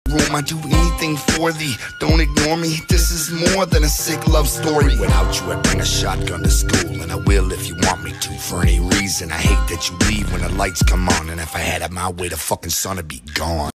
room, I do anything for thee. Don't ignore me, this is more than a sick love story. Without you, I'd bring a shotgun to school, and I will if you want me to. For any reason, I hate that you leave when the lights come on, and if I had it my way, the fucking sun would be gone.